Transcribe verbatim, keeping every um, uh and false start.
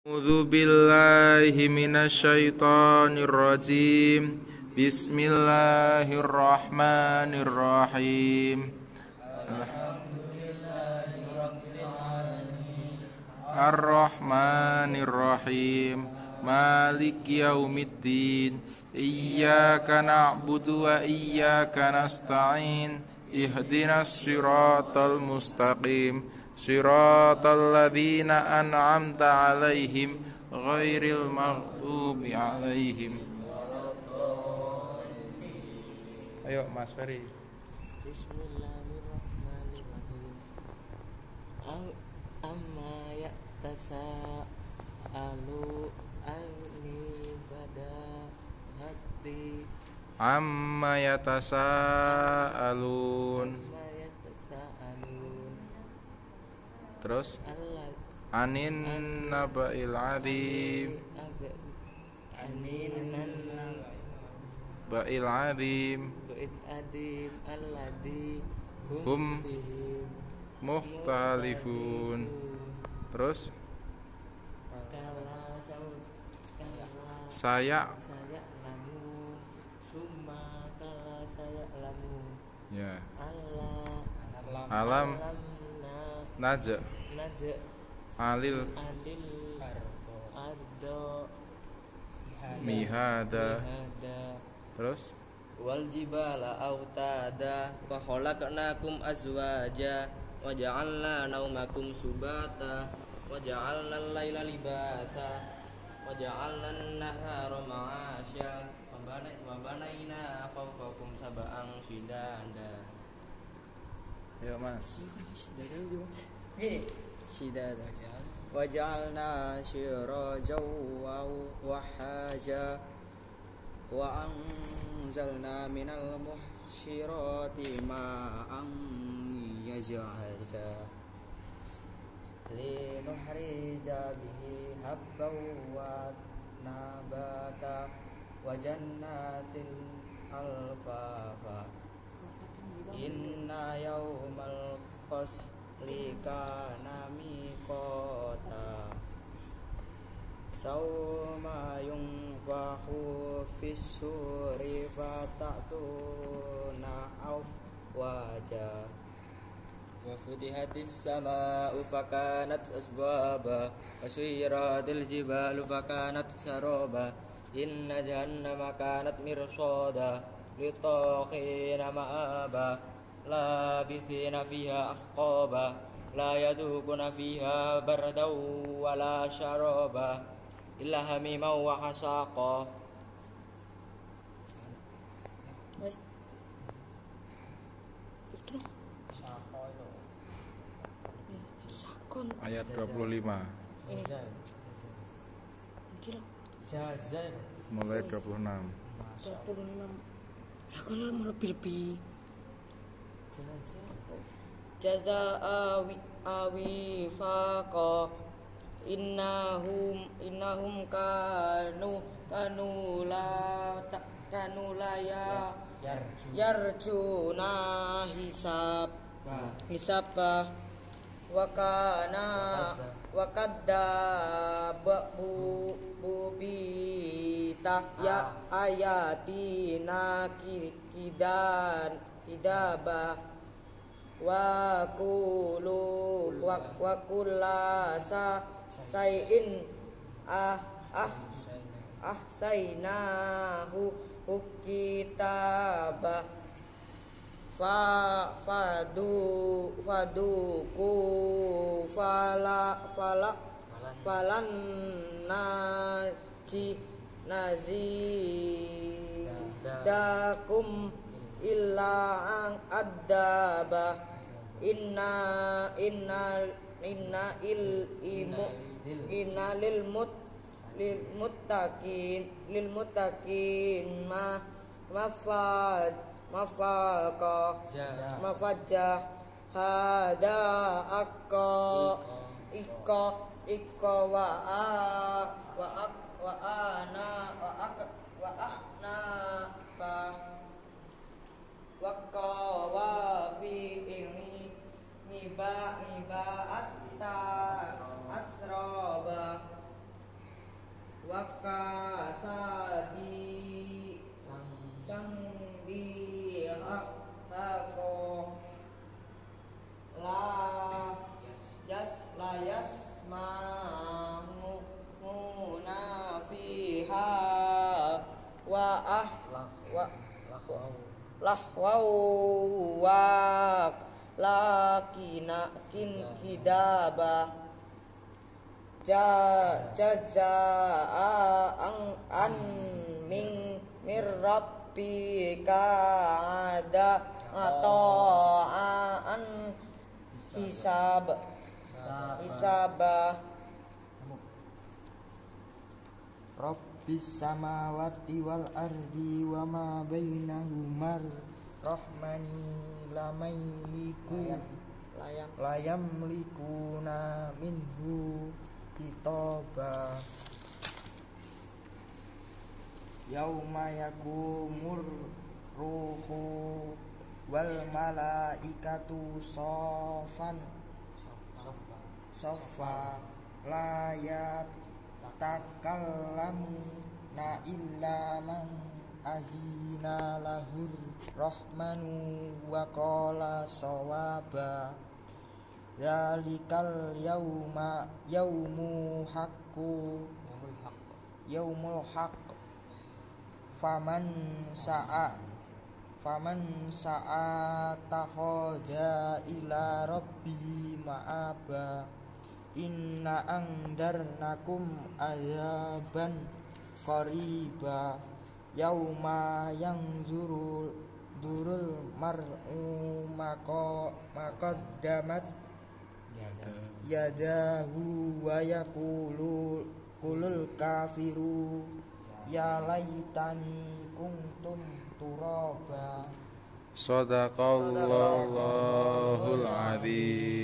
A'udzu billahi minasyaitonir rajim. Bismillahirrahmanirrahim. Ar-Rahmanir-Rahim. Maliki yaumiddin. Iyyaka na'budu wa iyyaka nasta'in. Ihdinas siratal mustaqim. Siratal ladzina an'amta 'alaihim ghairil maghdubi 'alaihim. Ayo Mas Ferry. Bismillahirrahmanirrahim. Amma ya'tasa'alu anni bada hati Amma yatasaalun. Amma ya'tasa'alun Terus Allah anin naba'il 'adzim. Aninan Ba'il 'adzim Ba'id adim alladhi Hum hum fihi mukhtalifun. Terus Kala saud Kala saya saya lamu Summa kala saya lamu ya Allah alam Alamna naja Naja alil Adil Ardo mihada. Hada Terus wal jibala autada wa khalaqnakum azwaja wa ja'alna naumakum subata wa ja'alna al-laila libasa wa ja'alna an-nahara ma'asya wa bana- wa banayna fawqakum sab'an shidada. ayo Mas. Shidada wa ja'alna sirajan wa wahaja wa anzalna minal muhsyirati ma'an yaj'alka linuhrija bihi habban wa nabata wa jannatin alfafa inna yawmal fasli kana miqata Sawma yunfahu fis-suri fatatuna afwaja wa futihatis samaa'u fakanat asbaba wa suyiratil jibalu fakanat saraba inna jahannama kanat mirsada litaghina ma'aba labithina fiha ahqaba la yadukuna fiha bardaw wala syaraba illa hamiman wa hasaqa. Mas Sakon Ayat dua puluh lima mulai dua puluh enam. dua puluh enam. Aku mau lebih-lebih Jazaa awi awi faqa innahum innahum kanu kanu la ta, kanu la ya yarjuna hisab hisaba wa kana wa kadzaba bu bubita ya ayatina kidan kidaba wa kulu wa, wa kullasa sayin ah ah ah sainahu kitaba fa fadu faduku fala fala falan naji nazi dakum illa ang adaba inna inna inna il imu inna lil mut lil muttaqin lil muttaqin ma mafad mafaqa mafajja hada akka ikka ikka wa a wa ak wa ana wa ak wa ana pa Waqqa wa fi ini Niba niba atta asraba wakasadi sang dihako la yas la yasma'u munafiha wa ah wa lahwau wa lakina kin kidaba ja jazaa ang an min mirrabbika ada atau an hisab hisaba Rabbis samawati wal ardi wa ma bainahumar rahmani lamailiku layam layam likuna minhu hitoba yauma yakumur ruhu wal malaikatu sofan sofa layat takallamu na illa man azina lahur rahmanu wa qala sawaba yalikal yauma yaumu haqqu yaumul haqq faman sa'a faman sa'a tahoda ila rabbi ma'aba inna angdarnakum azaban qariba yauma yanzurul durul mar'u mako maqaddamat yadahu wa yaqulu kulul kafiru ya laitani kuntum turaba Sadaqallahul azim.